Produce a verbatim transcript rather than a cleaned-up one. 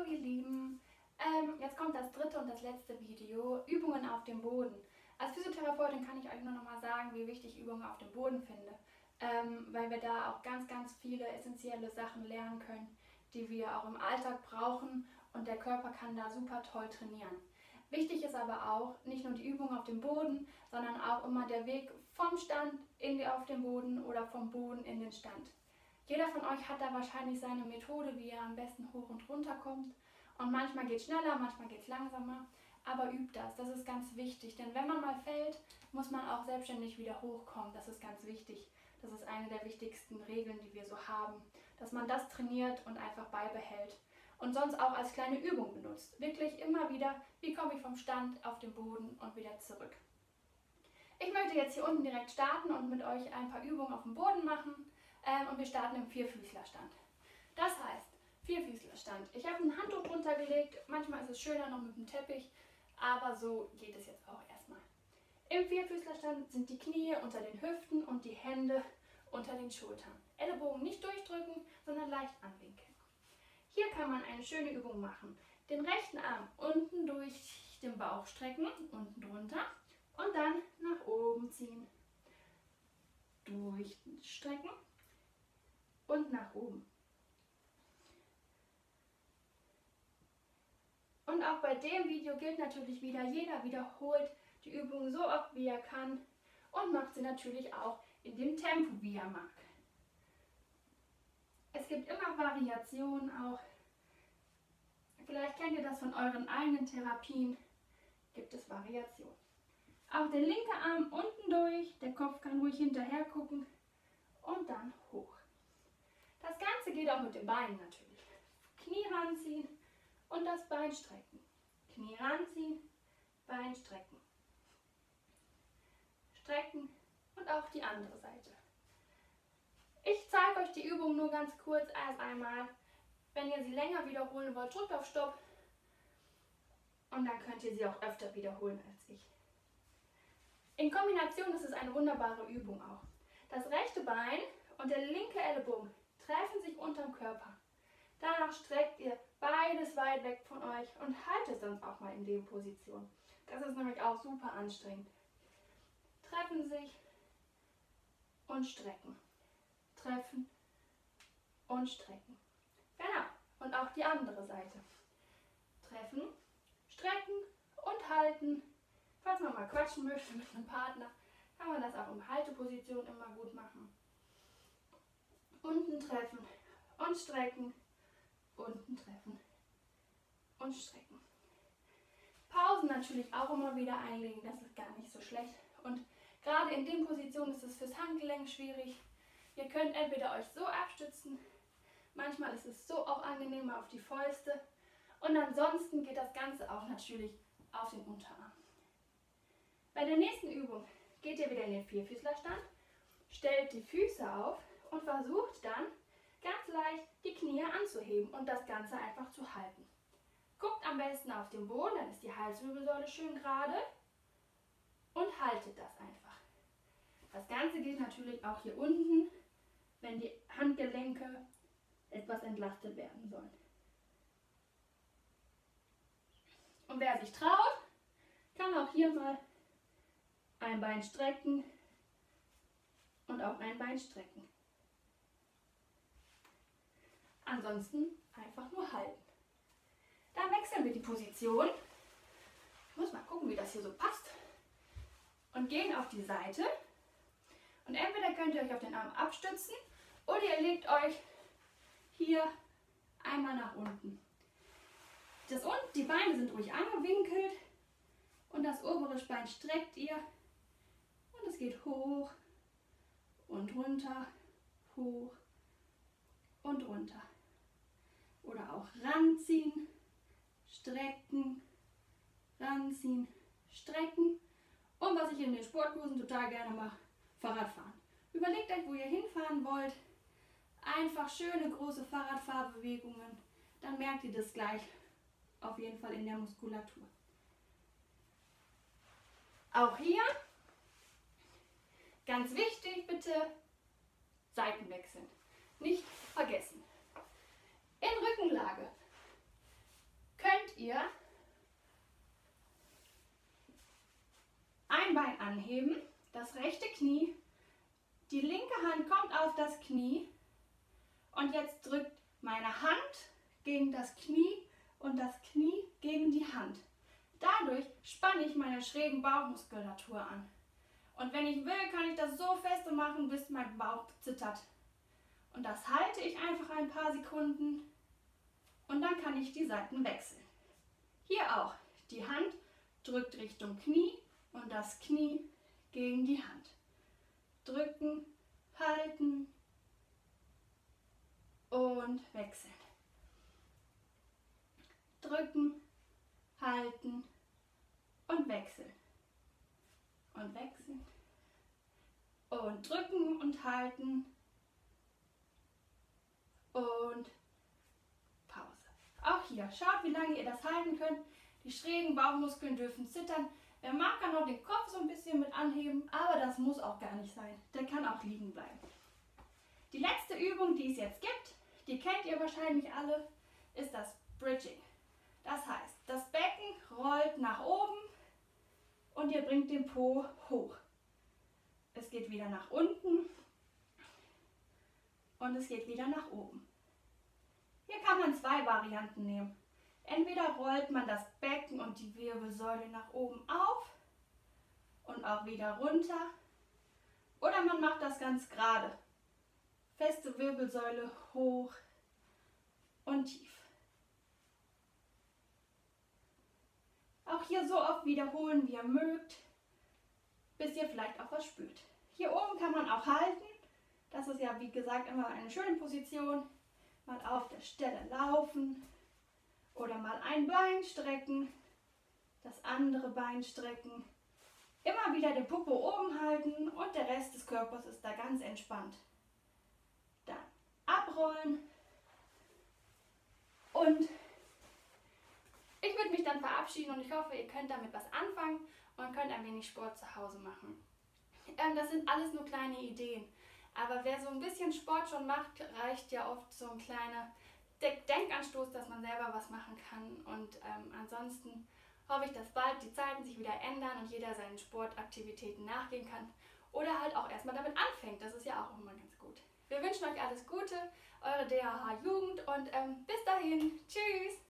ihr Lieben, ähm, jetzt kommt das dritte und das letzte Video, Übungen auf dem Boden. Als Physiotherapeutin kann ich euch nur noch mal sagen, wie wichtig ich Übungen auf dem Boden finde, ähm, weil wir da auch ganz, ganz viele essentielle Sachen lernen können, die wir auch im Alltag brauchen und der Körper kann da super toll trainieren. Wichtig ist aber auch nicht nur die Übung auf dem Boden, sondern auch immer der Weg vom Stand in die, auf den Boden oder vom Boden in den Stand. Jeder von euch hat da wahrscheinlich seine Methode, wie er am besten hoch und runter kommt. Und manchmal geht es schneller, manchmal geht es langsamer. Aber übt das, das ist ganz wichtig. Denn wenn man mal fällt, muss man auch selbstständig wieder hochkommen. Das ist ganz wichtig. Das ist eine der wichtigsten Regeln, die wir so haben. Dass man das trainiert und einfach beibehält. Und sonst auch als kleine Übung benutzt. Wirklich immer wieder, wie komme ich vom Stand auf den Boden und wieder zurück. Ich möchte jetzt hier unten direkt starten und mit euch ein paar Übungen auf dem Boden machen. Ähm, und wir starten im Vierfüßlerstand. Das heißt, Vierfüßlerstand. Ich habe ein Handtuch drunter gelegt. Manchmal ist es schöner noch mit dem Teppich, aber so geht es jetzt auch erstmal. Im Vierfüßlerstand sind die Knie unter den Hüften und die Hände unter den Schultern. Ellenbogen nicht durchdrücken, sondern leicht anwinkeln. Hier kann man eine schöne Übung machen. Den rechten Arm unten durch den Bauch strecken, unten drunter und dann nach oben ziehen. Durchstrecken und nach oben. Und auch bei dem Video gilt natürlich wieder, jeder wiederholt die Übung so oft wie er kann und macht sie natürlich auch in dem Tempo, wie er mag. Es gibt immer Variationen auch. Vielleicht kennt ihr das von euren eigenen Therapien, gibt es Variationen. Auch der linke Arm unten durch, der Kopf kann ruhig hinterher gucken und dann hoch. Das Ganze geht auch mit den Beinen natürlich. Knie ranziehen und das Bein strecken. Knie ranziehen, Bein strecken. Strecken und auch die andere Seite. Ich zeige euch die Übung nur ganz kurz erst einmal. Wenn ihr sie länger wiederholen wollt, drückt auf Stopp und dann könnt ihr sie auch öfter wiederholen als ich. In Kombination ist es eine wunderbare Übung auch. Das rechte Bein und der linke Ellenbogen treffen sich unterm Körper. Danach streckt ihr beides weit weg von euch und haltet sonst auch mal in der Position. Das ist nämlich auch super anstrengend. Treffen sich und strecken. Treffen und strecken. Genau. Und auch die andere Seite. Treffen, strecken und halten. Falls man mal quatschen möchte mit einem Partner, kann man das auch in Halteposition immer gut machen. Unten treffen und strecken, unten treffen und strecken. Pausen natürlich auch immer wieder einlegen, das ist gar nicht so schlecht. Und gerade in den Positionen ist es fürs Handgelenk schwierig. Ihr könnt entweder euch so abstützen, manchmal ist es so auch angenehmer auf die Fäuste. Und ansonsten geht das Ganze auch natürlich auf den Unterarm. Bei der nächsten Übung geht ihr wieder in den Vierfüßlerstand, stellt die Füße auf und versucht dann ganz leicht die Knie anzuheben und das Ganze einfach zu halten. Guckt am besten auf den Boden, dann ist die Halswirbelsäule schön gerade und haltet das einfach. Das Ganze geht natürlich auch hier unten, wenn die Handgelenke etwas entlastet werden sollen. Und wer sich traut, kann auch hier mal ein Bein strecken und auch ein Bein strecken. Ansonsten einfach nur halten. Dann wechseln wir die Position. Ich muss mal gucken, wie das hier so passt. Und gehen auf die Seite. Und entweder könnt ihr euch auf den Arm abstützen oder ihr legt euch hier einmal nach unten. Das unten, die Beine sind ruhig angewinkelt und das obere Bein streckt ihr. Und es geht hoch und runter, hoch und runter. Oder auch ranziehen, strecken, ranziehen, strecken. Und was ich in den Sportkursen total gerne mache, Fahrradfahren. Überlegt euch, wo ihr hinfahren wollt. Einfach schöne große Fahrradfahrbewegungen. Dann merkt ihr das gleich auf jeden Fall in der Muskulatur. Auch hier, ganz wichtig, bitte Seiten wechseln. Nicht vergessen. In Rückenlage anheben, das rechte Knie, die linke Hand kommt auf das Knie und jetzt drückt meine Hand gegen das Knie und das Knie gegen die Hand. Dadurch spanne ich meine schrägen Bauchmuskulatur an. Und wenn ich will, kann ich das so feste machen, bis mein Bauch zittert. Und das halte ich einfach ein paar Sekunden und dann kann ich die Seiten wechseln. Hier auch. Die Hand drückt Richtung Knie und das Knie gegen die Hand. Drücken, halten und wechseln. Drücken, halten und wechseln. Und wechseln. Und drücken und halten. Und Pause. Auch hier, schaut, wie lange ihr das halten könnt. Die schrägen Bauchmuskeln dürfen zittern. Wer mag, kann auch den Kopf so ein bisschen mit anheben, aber das muss auch gar nicht sein. Der kann auch liegen bleiben. Die letzte Übung, die es jetzt gibt, die kennt ihr wahrscheinlich alle, ist das Bridging. Das heißt, das Becken rollt nach oben und ihr bringt den Po hoch. Es geht wieder nach unten und es geht wieder nach oben. Hier kann man zwei Varianten nehmen. Entweder rollt man das Becken und die Wirbelsäule nach oben auf und auch wieder runter. Oder man macht das ganz gerade. Feste Wirbelsäule hoch und tief. Auch hier so oft wiederholen, wie ihr mögt, bis ihr vielleicht auch was spürt. Hier oben kann man auch halten. Das ist ja, wie gesagt, immer eine schöne Position. Mal auf der Stelle laufen oder mal ein Bein strecken, das andere Bein strecken. Immer wieder den Popo oben halten und der Rest des Körpers ist da ganz entspannt. Dann abrollen und ich würde mich dann verabschieden und ich hoffe, ihr könnt damit was anfangen und könnt ein wenig Sport zu Hause machen. Ähm, das sind alles nur kleine Ideen. Aber wer so ein bisschen Sport schon macht, reicht ja oft so ein kleiner Denkanstoß, dass man selber was machen kann. Und ähm, ansonsten hoffe ich, dass bald die Zeiten sich wieder ändern und jeder seinen Sportaktivitäten nachgehen kann. Oder halt auch erstmal damit anfängt. Das ist ja auch immer ganz gut. Wir wünschen euch alles Gute, eure D H H Jugend und ähm, bis dahin. Tschüss!